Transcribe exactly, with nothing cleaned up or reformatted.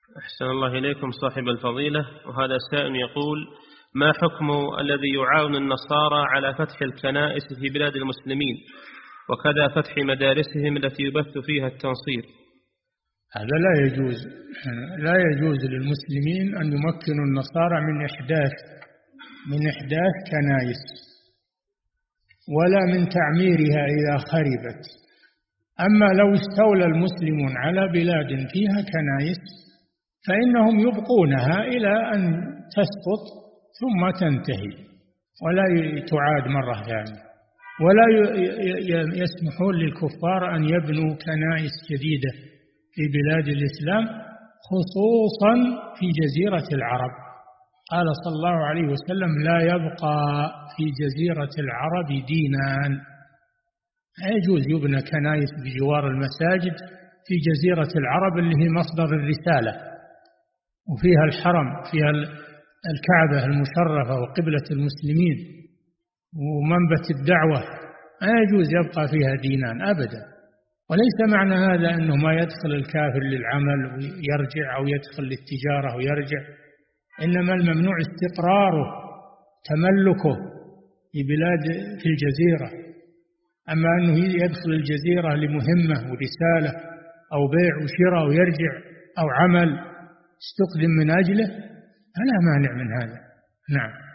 أحسن الله إليكم صاحب الفضيلة. وهذا سائل يقول: ما حكم الذي يعاون النصارى على فتح الكنائس في بلاد المسلمين وكذا فتح مدارسهم التي يبث فيها التنصير؟ هذا لا يجوز. لا يجوز للمسلمين أن يمكنوا النصارى من إحداث من إحداث كنائس ولا من تعميرها إذا خربت. أما لو استولى المسلمون على بلاد فيها كنائس فإنهم يبقونها إلى أن تسقط ثم تنتهي ولا تعاد مرة ثانية، ولا يسمحون للكفار أن يبنوا كنائس جديدة في بلاد الإسلام خصوصا في جزيرة العرب. قال صلى الله عليه وسلم: لا يبقى في جزيرة العرب دينان. لا يجوز يبنى كنائس بجوار المساجد في جزيرة العرب اللي هي مصدر الرسالة وفيها الحرم، فيها الكعبة المشرفة وقبلة المسلمين ومنبت الدعوة. لا يجوز يبقى فيها دينان أبدا. وليس معنى هذا أنه ما يدخل الكافر للعمل ويرجع أو يدخل للتجارة ويرجع، إنما الممنوع استقراره تملكه في بلاد في الجزيرة. أما أنه يدخل الجزيرة لمهمة ورسالة أو بيع وشراء ويرجع أو عمل استخدم من أجله فلا مانع من هذا. نعم.